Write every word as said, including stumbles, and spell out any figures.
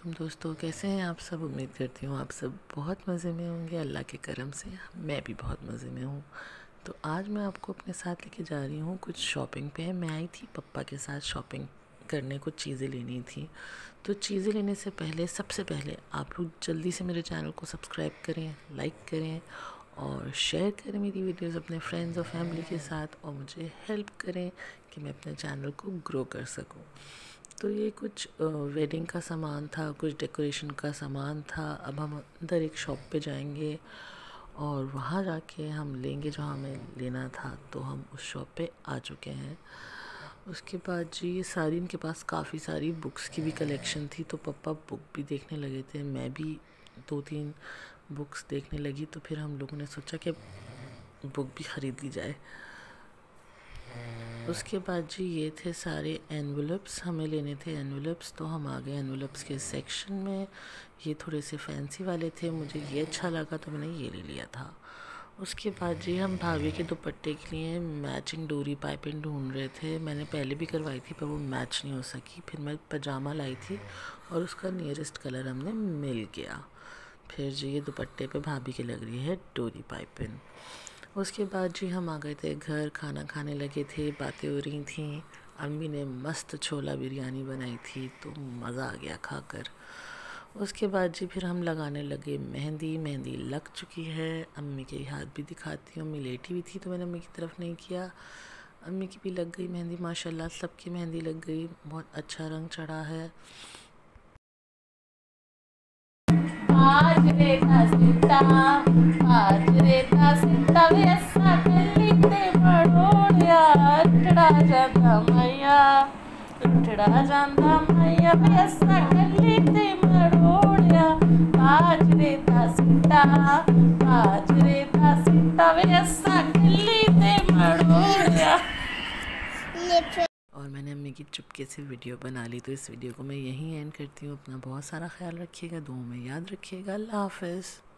वालेकुम दोस्तों, कैसे हैं आप सब। उम्मीद करती हूँ आप सब बहुत मज़े में होंगे। अल्लाह के करम से मैं भी बहुत मज़े में हूँ। तो आज मैं आपको अपने साथ लेके जा रही हूँ कुछ शॉपिंग पे। मैं आई थी पप्पा के साथ शॉपिंग करने, कुछ चीज़ें लेनी थी। तो चीज़ें लेने से पहले सबसे पहले आप लोग जल्दी से मेरे चैनल को सब्सक्राइब करें, लाइक करें और शेयर करें मेरी वीडियोस अपने फ्रेंड्स और फैमिली के साथ, और मुझे हेल्प करें कि मैं अपने चैनल को ग्रो कर सकूं। तो ये कुछ वेडिंग का सामान था, कुछ डेकोरेशन का सामान था। अब हम अंदर एक शॉप पे जाएंगे और वहाँ जाके हम लेंगे जो हमें लेना था। तो हम उस शॉप पे आ चुके हैं। उसके बाद जी ये सारी, इनके पास काफ़ी सारी बुक्स की भी कलेक्शन थी, तो पापा बुक भी देखने लगे थे, मैं भी दो तीन बुक्स देखने लगी। तो फिर हम लोगों ने सोचा कि बुक भी ख़रीद ली जाए। उसके बाद जी ये थे सारे एनवलप्स, हमें लेने थे एनवलप्स। तो हम आ गए एनवलप्स के सेक्शन में। ये थोड़े से फैंसी वाले थे, मुझे ये अच्छा लगा तो मैंने ये ले लिया था। उसके बाद जी हम भाभी के दुपट्टे के लिए मैचिंग डोरी पाइपिंग ढूंढ रहे थे। मैंने पहले भी करवाई थी पर वो मैच नहीं हो सकी। फिर मैं पजामा लाई थी और उसका नियरेस्ट कलर हमने मिल गया। फिर जी ये दुपट्टे पे भाभी की लग रही है डोरी पाइपिंग। उसके बाद जी हम आ गए थे घर, खाना खाने लगे थे, बातें हो रही थी। अम्मी ने मस्त छोला बिरयानी बनाई थी तो मज़ा आ गया खाकर। उसके बाद जी फिर हम लगाने लगे मेहंदी। मेहंदी लग चुकी है, अम्मी के हाथ भी दिखाती हूँ। अम्मी लेटी हुई थी तो मैंने अम्मी की तरफ नहीं किया। अम्मी की भी लग गई मेहंदी, माशाल्लाह सबकी मेहंदी लग गई, बहुत अच्छा रंग चढ़ा है। आज रेता सिट्टा आज रेता सिट्टा वैसा कलीते मड़ोड़िया रुठड़ा जांदा मैया रुठड़ा जांदा मैया वैसा कलीते मड़ोड़िया। आज रेता सिट्टा आज रेता सिट्टा वैसा कलीते मड़ोड़िया। और मैंने अम्मी की चुपके से वीडियो बना ली। तो इस वीडियो को मैं यहीं एंड करती हूँ। अपना बहुत सारा ख्याल रखिएगा, दुआओं में याद रखिएगा। अल्लाह हाफ़िज़।